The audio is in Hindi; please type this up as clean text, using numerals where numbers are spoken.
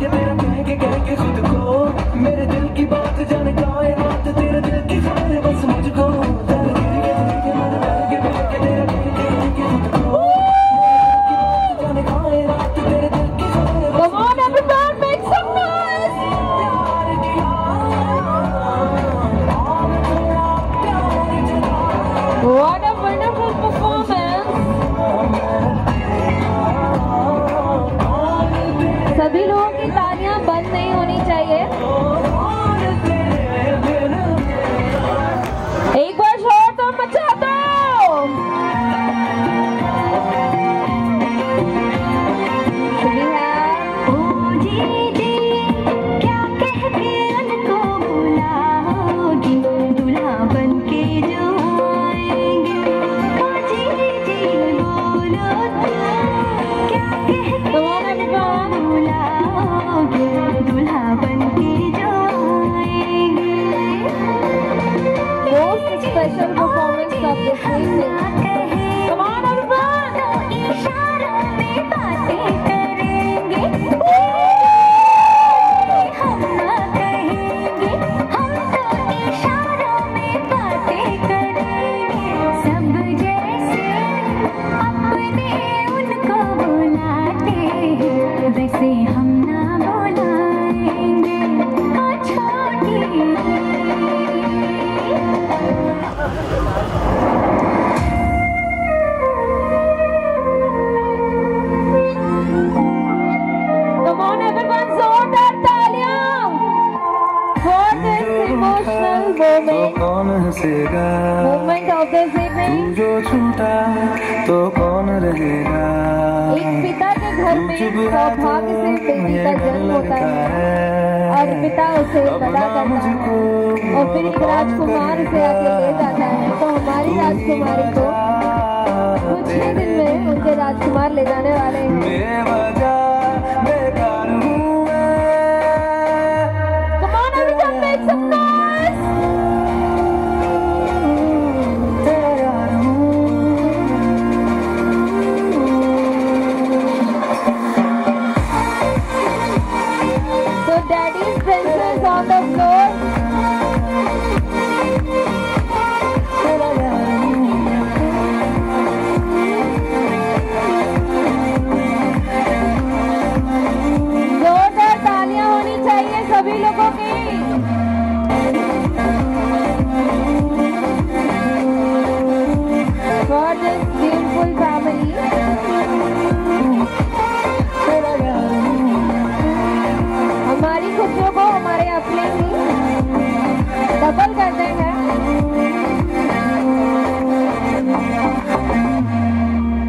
के तेरा कहेंगे खुद को, मेरे दिल की बात जाने कायनात, तेरे दिल की खबर बस मुझको। What a wonderful performance! सभी लोगों की तालियां बंद नहीं होनी चाहिए। एक बार शोर तो मचा दो। Special performance of this evening. Come on everyone! इशारों में बातें करेंगे, हम ना कहेंगे, हम तो इशारों में बातें करेंगे। सब जैसे अपने उनको बुलाते हैं, वैसे हम ना बुलाएंगे छोटी। Come on everyone, जोरदार तालियां for this emotional moment. कौन हंसेगा Moment of this evening. तू जो छूटा तो कौन रहेगा। एक पिता के घर में सौभाग्य से बेटी का जन्म होता है और पिता उसे विदा करता है और फिर एक राजकुमार उसे आके ले जाता है। तो हमारी राजकुमारी को कुछ ही दिन में उनके राजकुमार ले जाने वाले हैं। बेकार हूँ Come on everyone, make some noise! So daddy's princess on the floor. जोरदार तालियां होनी चाहिए सभी लोगों की। For this beautiful family. हमारी खुशियों को हमारे अपने